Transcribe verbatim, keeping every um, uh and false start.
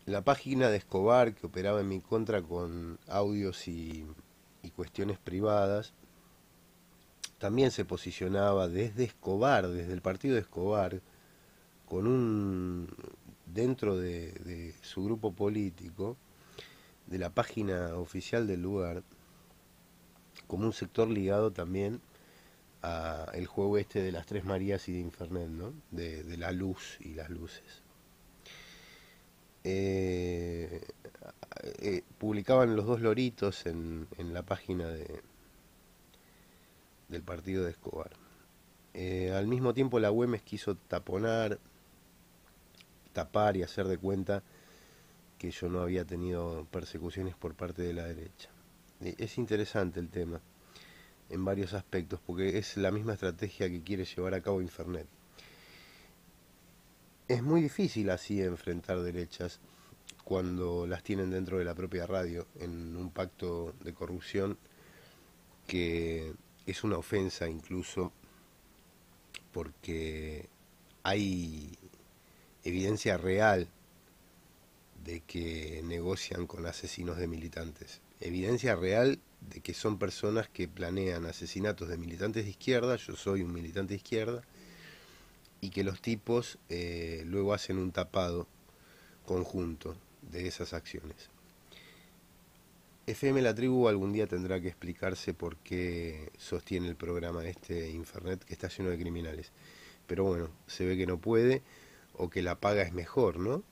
la página de Escobar, que operaba en mi contra con audios y, y cuestiones privadas, también se posicionaba desde Escobar, desde el partido de Escobar, con un dentro de, de su grupo político, de la página oficial del lugar, como un sector ligado también a el juego este de las tres Marías y de Infernet, ¿no? De, de la luz y las luces. Eh, eh, Publicaban los dos loritos en, en la página de, del partido de Escobar. Eh, al mismo tiempo la Güemes quiso taponar, tapar y hacer de cuenta que yo no había tenido persecuciones por parte de la derecha. Eh, Es interesante el tema en varios aspectos porque es la misma estrategia que quiere llevar a cabo Infernet. Es muy difícil así enfrentar derechas cuando las tienen dentro de la propia radio en un pacto de corrupción que es una ofensa incluso porque hay evidencia real de que negocian con asesinos de militantes. Evidencia real de que son personas que planean asesinatos de militantes de izquierda, yo soy un militante de izquierda, y que los tipos eh, luego hacen un tapado conjunto de esas acciones. F M La Tribu algún día tendrá que explicarse por qué sostiene el programa este Infernet que está lleno de criminales. Pero bueno, se ve que no puede o que la paga es mejor, ¿no?